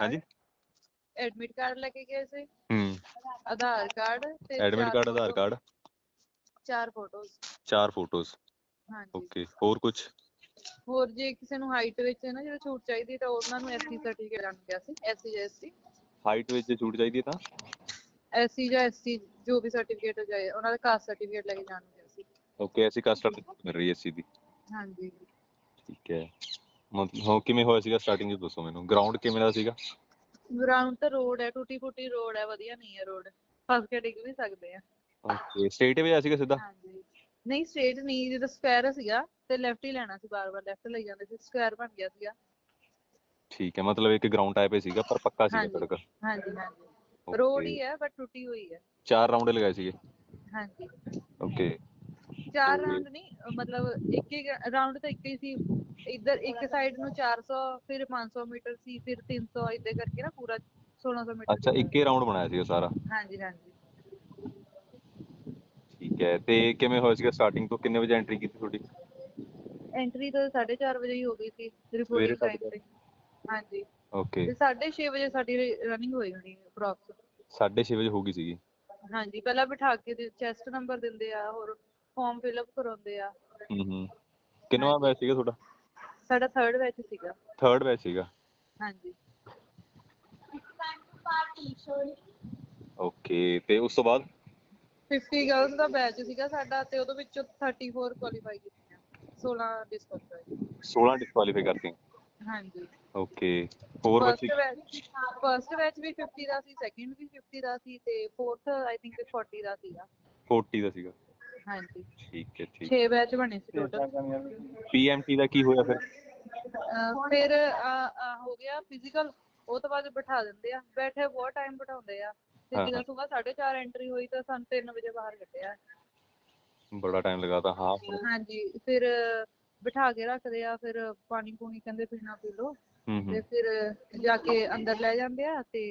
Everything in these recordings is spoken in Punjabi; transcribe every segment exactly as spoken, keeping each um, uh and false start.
ਹਾਂਜੀ ਐਡਮਿਟ ਕਾਰਡ ਲੈ ਕੇ ਗਏ ਸੀ, ਹੂੰ ਆਧਾਰ ਕਾਰਡ ਤੇ ਐਡਮਿਟ ਚਾਰ ਕਾਰਡ ਆਧਾਰ ਫੋਟੋ ਕਾਰਡ ਚਾਰ ਫੋਟੋਜ਼ ਚਾਰ ਫੋਟੋਜ਼ ਹਾਂਜੀ। ਓਕੇ ਹੋਰ ਕੁਛ ਹੋਰ ਜੇ ਕਿਸੇ ਨੂੰ ਹਾਈਟ ਵਿੱਚ ਨਾ ਜਦੋਂ ਛੂਟ ਚਾਹੀਦੀ ਤਾਂ ਉਹਨਾਂ ਨੂੰ ਐਸਸੀ ਸਰਟੀਫਿਕੇਟ ਲੈਣ ਗਿਆ ਸੀ, ਐਸਸੀ ਜਾਂ ਐਸਟੀ ਹਾਈਟ ਵਿੱਚ ਛੂਟ ਚਾਹੀਦੀ ਹੈ ਤਾਂ ਐਸਸੀ ਜਾਂ ਐਸਟੀ ਜੋ ਵੀ ਸਰਟੀਫਿਕੇਟ ਚਾਹੀਏ ਉਹਨਾਂ ਦਾ ਕਾਸਟ ਸਰਟੀਫਿਕੇਟ ਲੈ ਕੇ ਜਾਣ ਗਿਆ ਸੀ। ਓਕੇ ਐਸੀ ਕਾਸਟ ਮਿਲ ਰਹੀ ਹੈ ਐਸਸੀ ਦੀ ਹਾਂਜੀ ਠੀਕ ਹੈ ਮਤਲਬ ਹੋ ਕਿਵੇਂ ਹੋਇਆ ਸੀਗਾ ਸਟਾਰਟਿੰਗ ਚ ਦੱਸੋ ਮੈਨੂੰ ਗਰਾਊਂਡ ਕਿਵੇਂ ਦਾ ਸੀਗਾ ਗਰਾਊਂਡ ਤਾਂ ਰੋਡ ਹੈ, ਟੁੱਟੀ ਫੁੱਟੀ ਰੋਡ ਹੈ, ਵਧੀਆ ਨਹੀਂ ਹੈ ਰੋਡ, ਫਸ ਕੇ ਡਿੱਗ ਵੀ ਸਕਦੇ ਆ। ਓਕੇ ਸਟੇਟ ਵੀ ਆ ਸੀਗਾ ਸਿੱਧਾ ਹਾਂਜੀ ਨਹੀਂ ਸਟ੍ਰੇਟ ਨਹੀਂ, ਜਦੋਂ ਸਕੁਆਇਰ ਸੀਗਾ ਤੇ ਲੈਫਟ ਹੀ ਲੈਣਾ ਸੀ, ਬਾਰ ਬਾਰ ਲੈਫਟ ਲਈ ਜਾਂਦੇ ਸੀ, ਸਕੁਆਇਰ ਬਣ ਗਿਆ ਸੀਗਾ। ਠੀਕ ਹੈ ਮਤਲਬ ਇੱਕ ਗਰਾਊਂਡ ਟਾਈਪ ਹੀ ਸੀਗਾ ਪਰ ਪੱਕਾ ਸੀਗਾ ਹਾਂਜੀ ਸੜਕ ਹਾਂਜੀ ਹਾਂਜੀ ਰੋਡ ਓਕੇ ਹੀ ਹੈ ਬਟ ਟੁੱਟੀ ਹੋਈ ਹੈ। ਚਾਰ ਰਾਉਂਡ ਲਗਾਏ ਸੀਗੇ ਹਾਂਜੀ ਓਕੇ ਚਾਰ ਤੇ ਰਾਊਂਡ ਨੀ ਮਤਲਬ ਇੱਕ ਹੀ ਰਾਊਂਡ ਤਾਂ ਇੱਕ ਹੀ ਸੀ, ਇੱਧਰ ਇੱਕ ਸਾਈਡ ਨੂੰ ਚਾਰ ਸੌ ਫਿਰ ਪੰਜ ਸੌ ਮੀਟਰ ਸੀ, ਫਿਰ ਤਿੰਨ ਸੌ ਏਦਾਂ ਕਰਕੇ ਨਾ ਪੂਰਾ ਸੋਲਾਂ ਸੌ ਮੀਟਰ ਅੱਛਾ ਕੀਤਾ ਇੱਕ ਹੀ ਰਾਉਂਡ ਬਣਾਇਆ ਸੀਗਾ ਸਾਰਾ ਹਾਂਜੀ ਹਾਂਜੀ ਠੀਕ ਹੈ ਤੇ ਕਿਵੇਂ ਹੋਇਆ ਸੀਗਾ ਸਟਾਰਟਿੰਗ ਤੋਂ ਕਿੰਨੇ ਵਜੇ ਐਂਟਰੀ ਕੀਤੀ ਤੁਹਾਡੀ ਐਂਟਰੀ ਤਾਂ ਸਾਢੇ ਚਾਰ ਵਜੇ ਹੀ ਹੋ ਗਈ ਸੀ ਸਵੇਰੇ ਰਿਪੋਰਟਿੰਗ ਸਾਢੇ ਟਾਈਮ ਚਾਰ ਤੇ ਹਾਂਜੀ ਓਕੇ ਤੇ ਸਾਢੇ ਛੇ ਵਜੇ ਸਾਡੀ ਰਨਿੰਗ ਹੋਈ ਹੋਣੀ ਅਪਰੋਕਸ ਸਾਢੇ ਛੇ ਵਜੇ ਹੋ ਗਈ ਸੀਗੀ ਹਾਂਜੀ ਪਹਿਲਾਂ ਬਿਠਾ ਕੇ ਚੈਸਟ ਨੰਬਰ ਦਿੰਦੇ ਆ, ਹੋਰ ਫਾਰਮ ਫਿਲਅਪ ਕਰਾਉਂਦੇ ਆ। ਹੂੰ ਹੂੰ ਕਿੰਨਵਾਂ ਹਾਂਜੀ ਬੈਚ ਸੀਗਾ ਤੁਹਾਡਾ ਸਾਡਾ ਥਰਡ ਬੈਚ ਸੀਗਾ ਥਰਡ ਬੈਚ ਸੀਗਾ ਹਾਂਜੀ ਓਕੇ ਤੇ ਉਸ ਤੋਂ ਬਾਅਦ ਫਿਫਟੀ ਗਰਲਸ ਦਾ ਬੈਚ ਸੀਗਾ ਸਾਡਾ ਤੇ ਉਹਦੇ ਵਿੱਚੋਂ ਥਰਟੀ ਫੋਰ ਕੁਆਲੀਫਾਈ ਕੀਤੀਆਂ, ਸੋਲਾਂ ਡਿਸਕੁਆਲੀਫਾਈ ਸੋਲਾਂ ਡਿਸਕੁਆਲੀਫਾਈ ਕਰਤੀਆਂ ਹਾਂਜੀ ਓਕੇ ਹੋਰ ਬੱਚੇ ਫਸਟ ਬੈਚ ਫਸਟ ਬੈਚ ਵੀ ਫਿਫਟੀ ਦਾ ਸੀ, ਸੈਕਿੰਡ ਵੀ ਫਿਫਟੀ ਦਾ ਸੀ ਤੇ ਫੋਰਥ ਆਈ ਥਿੰਕ ਫੋਰਟੀ ਦਾ ਸੀਗਾ ਫੋਰਟੀ ਦਾ ਸੀਗਾ ਹਾਂਜੀ ਠੀਕ ਹੈ ਠੀਕ ਛੇ ਬੈਚ ਬਣੇ ਸੀ ਟੋਟਲ ਪੀਐਮਟੀ ਦਾ ਕੀ ਹੋਇਆ ਫਿਰ ਫਿਰ ਹੋ ਗਿਆ ਫਿਜ਼ੀਕਲ, ਉਹ ਤੋਂ ਬਾਅਦ ਬਿਠਾ ਦਿੰਦੇ ਆ, ਬੈਠੇ ਬਹੁਤ ਟਾਈਮ ਬਿਠਾਉਂਦੇ ਆ ਤੇ ਹਾਂ ਹਾਂ ਜਦੋਂ ਸੁਬਾਹ ਸਾਢੇ ਚਾਰ ਐਂਟਰੀ ਹੋਈ ਤਾਂ ਸਾਨੂੰ ਤਿੰਨ ਵਜੇ ਬਾਹਰ ਕੱਢਿਆ। ਬੜਾ ਟਾਈਮ ਲਗਾਤਾ ਹਾਂ ਹਾਂਜੀ ਫਿਰ ਬਿਠਾ ਕੇ ਰੱਖਦੇ ਆ, ਫਿਰ ਪਾਣੀ ਪੂਣੀ ਕਹਿੰਦੇ ਪੀਣਾ ਪੀ ਲਓ ਹੂੰ ਤੇ ਹੂੰ ਫਿਰ ਜਾ ਕੇ ਅੰਦਰ ਲੈ ਜਾਂਦੇ ਆ ਤੇ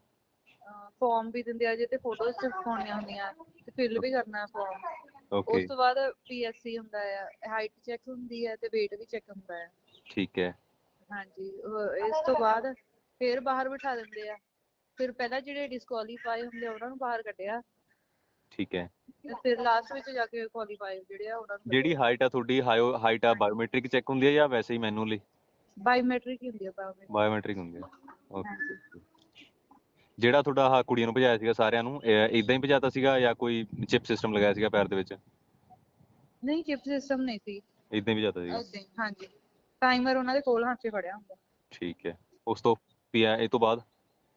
ਫੋਰਮ ਵੀ ਦਿੰਦੇ ਆ, ਜੇ ਤੇ ਫੋਟੋਜ਼ ਪਾਉਣੀਆਂ ਹੁੰਦੀਆਂ ਤੇ ਫਿਲ ਵੀ ਕਰਨਾ ਫੋਰਮ, ਉਸ ਓਕੇ ਤੋਂ ਬਾਅਦ ਪੀ ਐਸ ਸੀ ਹੁੰਦਾ ਆ, ਹਾਈਟ ਚੈੱਕ ਹੁੰਦੀ ਹੈ ਤੇ ਵੇਟ ਵੀ ਚੈੱਕ ਹੁੰਦਾ ਹੈ। ਠੀਕ ਹੈ ਹਾਂਜੀ ਇਸ ਤੋਂ ਬਾਅਦ ਫੇਰ ਬਾਹਰ ਬਿਠਾ ਦਿੰਦੇ ਆ, ਫਿਰ ਪਹਿਲਾਂ ਜਿਹੜੇ ਡਿਸਕੁਆਲੀਫਾਈ ਹੁੰਦੇ ਆ ਉਹਨਾਂ ਨੂੰ ਬਾਹਰ ਕੱਢਿਆ ਠੀਕ ਹੈ ਫਿਰ ਲਾਸਟ ਵਿੱਚ ਜਾ ਕੇ ਕੁਆਲੀਫਾਈ ਜਿਹੜੇ ਆ ਉਹਨਾਂ ਨੂੰ ਜਿਹੜੀ ਕੱਢਿਆ। ਹਾਈਟ ਆ ਤੁਹਾਡੀ ਹਾਇਓ ਹਾਈਟ ਆ ਹਾਂਜੀ ਬਾਇਓਮੈਟ੍ਰਿਕ ਚੈੱਕ ਹੁੰਦੀ ਹੈ ਜਾਂ ਵੈਸੇ ਹੀ ਮੈਨੂਅਲੀ ਬਾਇਓਮੈਟ੍ਰਿਕ ਹੀ ਹੁੰਦੀ ਆ ਬਾਇਓਮੈਟ੍ਰਿਕ ਬਾਇਓਮੈਟ੍ਰਿਕ ਹੁੰਦੀ ਹੈ ਹਾਂਜੀ ਓਕੇ ਜਿਹੜਾ ਤੁਹਾਡਾ ਆਹ ਕੁੜੀਆਂ ਨੂੰ ਭਜਾਇਆ ਸੀਗਾ ਸਾਰਿਆਂ ਨੂੰ ਇਦਾਂ ਹੀ ਭਜਾਤਾ ਸੀਗਾ ਜਾਂ ਕੋਈ ਚਿਪ ਸਿਸਟਮ ਲਗਾਇਆ ਸੀਗਾ ਪੈਰ ਦੇ ਵਿੱਚ ਨਹੀਂ ਚਿਪ ਸਿਸਟਮ ਨਹੀਂ ਸੀ ਇਦਾਂ ਹੀ ਭਜਾਤਾ ਸੀਗਾ ਏਦਾਂ ਹੀ ਹਾਂਜੀ ਟਾਈਮਰ ਉਹਨਾਂ ਦੇ ਕੋਲ ਹੱਥ 'ਚ ਫੜਿਆ ਹੁੰਦਾ। ਠੀਕ ਹੈ ਉਸ ਤੋਂ ਵੀ ਇਹ ਤੋਂ ਬਾਅਦ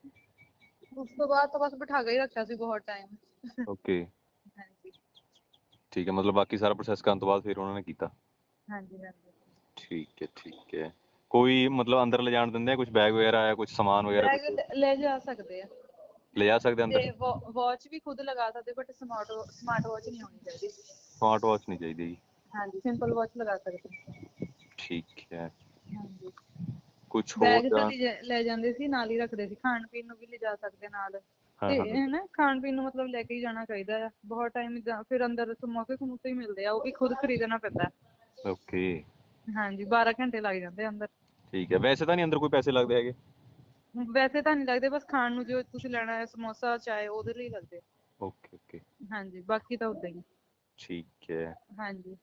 ਉਸ ਤੋਂ ਬਾਅਦ ਤਾਂ ਬਸ ਬਿਠਾ ਕੇ ਹੀ ਰੱਖਿਆ ਸੀ ਬਹੁਤ ਟਾਈਮ ਓਕੇ ਹਾਂਜੀ ਠੀਕ ਹੈ ਮਤਲਬ ਬਾਕੀ ਸਾਰਾ ਪ੍ਰੋਸੈਸ ਕਰਨ ਤੋਂ ਬਾਅਦ ਫਿਰ ਉਹਨਾਂ ਨੇ ਕੀਤਾ ਹਾਂਜੀ ਹਾਂਜੀ ਠੀਕ ਹੈ ਠੀਕ ਹੈ ਕੋਈ ਮਤਲਬ ਅੰਦਰ ਲਿਜਾਣ ਦਿੰਦੇ ਆ ਕੁਛ ਬੈਗ ਵਗੈਰਾ ਜਾਂ ਕੁਛ ਸਮਾਨ ਵਗੈਰਾ ਬੈਗ ਕੁਛ ਲੈ ਜਾ ਸਕਦੇ ਆ ਲਿਜਾ ਸਕਦੇ ਅੰਦਰ ਤੇ ਵਾਚ ਵੀ ਖੁਦ ਲਗਾ ਸਕਦੇ ਬਟ ਸਮਾਰਟ ਸਮਾਰਟ ਵਾਚ ਨਹੀਂ ਹੋਣੀ ਚਾਹੀਦੀ। ਸਮਾਰਟ ਵਾਚ ਨਹੀਂ ਚਾਹੀਦੀ ਜੀ ਹਾਂਜੀ ਸਿੰਪਲ ਵਾਚ ਲਗਾ ਸਕਦੇ ਠੀਕ ਹੈ ਹਾਂਜੀ ਕੁਛ ਹੋਰ ਬੈਗ ਤਾਂ ਜਾਂ ਲੈ ਜਾਂਦੇ ਸੀ ਨਾਲ ਹੀ ਰੱਖਦੇ ਸੀ, ਖਾਣ ਪੀਣ ਨੂੰ ਵੀ ਲਿਜਾ ਸਕਦੇ ਨਾਲ ਹਾਂ ਤੇ ਹਾਂ ਹਨਾ ਖਾਣ ਪੀਣ ਨੂੰ ਮਤਲਬ ਲੈ ਕੇ ਹੀ ਜਾਣਾ ਚਾਹੀਦਾ ਆ ਬਹੁਤ ਟਾਈਮ ਫਿਰ ਅੰਦਰ ਸਮੋਸੇ ਸਮੂਸੇ ਹੀ ਮਿਲਦੇ ਆ ਉਹ ਵੀ ਖੁਦ ਖਰੀਦਣਾ ਪੈਂਦਾ। ਓਕੇ ਹਾਂਜੀ ਬਾਰਾਂ ਘੰਟੇ ਲੱਗ ਜਾਂਦੇ ਅੰਦਰ ਠੀਕ ਹੈ ਵੈਸੇ ਤਾਂ ਨੀ ਅੰਦਰ ਕੋਈ ਪੈਸੇ ਲੱਗਦੇ ਹੈਗੇ ਵੈਸੇ ਤਾਂ ਨਹੀਂ ਲੱਗਦੇ ਬਸ ਖਾਣ ਨੂੰ ਜੋ ਤੁਸੀਂ ਲੈਣਾ ਹੈ ਸਮੋਸਾ ਚਾਏ ਉਹਦੇ ਲਈ ਲੱਗਦੇ ਓਕੇ ਓਕੇ ਹਾਂਜੀ ਬਾਕੀ ਤਾਂ ਓਦਾਂ ਹੀ ਠੀਕ ਹੈ ਹਾਂਜੀ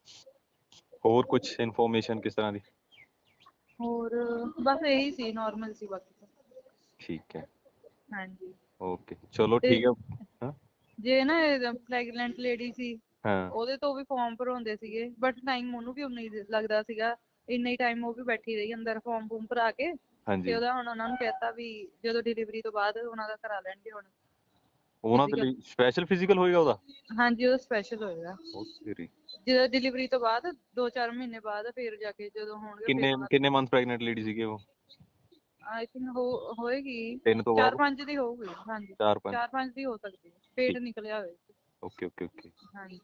ਹੋਰ ਕੁਛ ਇਨਫੋਰਮੇਸ਼ਨ ਕਿਸ ਤਰ੍ਹਾਂ ਦੀ ਹੋਰ ਬਸ ਇਹੀ ਸੀ ਨੋਰਮਲ ਸੀ ਬਾਕੀ ਤਾਂ ਠੀਕ ਹੈ ਹਾਂਜੀ ਓਕੇ ਚਲੋ ਤੇ ਠੀਕ ਹੈ ਹਾਂ ਜੇ ਨਾ ਪ੍ਰੈਗਨੈਂਟ ਲੇਡੀ ਸੀ ਹਾਂ ਉਹਦੇ ਤੋਂ ਵੀ ਫੋਰਮ ਭਰਾਉਂਦੇ ਸੀਗੇ ਬਟ ਟਾਈਮ ਉਹਨੂੰ ਵੀ ਉਨਾ ਹੀ ਲੱਗਦਾ ਸੀਗਾ ਇੰਨਾ ਹੀ ਟਾਈਮ ਉਹ ਵੀ ਬੈਠੀ ਰਹੀ ਅੰਦਰ ਫੋਰਮ ਫੂਮ ਭਰਾ ਕੇ ਤੇ ਹਾਂਜੀ ਉਹਦਾ ਹੁਣ ਉਹਨਾਂ ਨੂੰ ਕਹਿਤਾ ਵੀ ਜਦੋਂ ਡਿਲੀਵਰੀ ਤੋਂ ਬਾਅਦ ਉਹਨਾਂ ਦਾ ਕਰਾ ਲੈਣਗੇ ਹੁਣ ਉਹਨਾਂ ਦੇ ਫਿਜ਼ੀਕਲ ਲਈ ਸਪੈਸ਼ਲ ਫਿਜ਼ੀਕਲ ਹੋਏਗਾ ਉਹਦਾ ਹਾਂਜੀ ਉਹਦਾ ਸਪੈਸ਼ਲ ਹੋਏਗਾ ਉਹ ਤੇਰੀ ਜਦੋਂ ਡਿਲੀਵਰੀ ਤੋਂ ਬਾਅਦ ਦੋ ਚਾਰ ਮਹੀਨੇ ਬਾਅਦ ਫੇਰ ਜਾ ਕੇ ਜਦੋਂ ਹੋਣਗੇ ਫੇਰ ਕਿੰਨੇ ਉਹਨਾਂ ਕਿੰਨੇ ਮੰਥ ਪ੍ਰੈਗਨੈਂਟ ਲੇਡੀ ਸੀਗੇ ਉਹ ਆਈ ਥਿੰਕ ਹੋ ਹੋਏਗੀ ਤਿੰਨ ਤੋਂ ਚਾਰ ਬਾਅਦ ਪੰਜ ਦੀ ਹੋਊਗੀ ਹਾਂਜੀ ਚਾਰ ਪੰਜ ਦੀ ਹੋ ਸਕਦੀ ਹੈ ਪੇਟ ਠੀਕ ਨਿਕਲਿਆ ਹੋਵੇ ਓਕੇ ਓਕੇ ਓਕੇ ਹਾਂਜੀ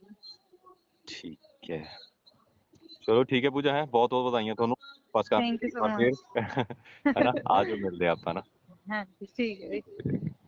ਠੀਕ ਹੈ ਚਲੋ ਠੀਕ ਹੈ ਪੂਜਾ ਹੈ ਬਹੁਤ ਬਹੁਤ ਵਧਾਈਆਂ ਤੁਹਾਨੂੰ ਬਸ ਥੈਂਕ ਯੂ ਕਰ ਸੋ ਫੇਰ ਮਚ ਹਨਾ ਆ ਜਾਓ ਮਿਲਦੇ ਆਪਾਂ ਨਾ ਹਾਂਜੀ ਠੀਕ ਹੈ ਜੀ